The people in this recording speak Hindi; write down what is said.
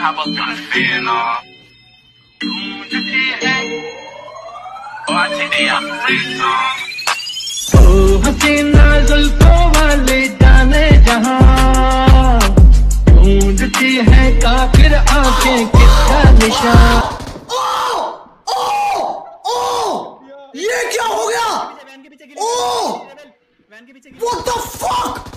हसीना गूंजती है बातें अफरीदा। ओ हसीना जुल्फों वाले जाने जहां गूंजती है काफिर आंखें किसका निशान। ये क्या हो गया? Oh what the fuck.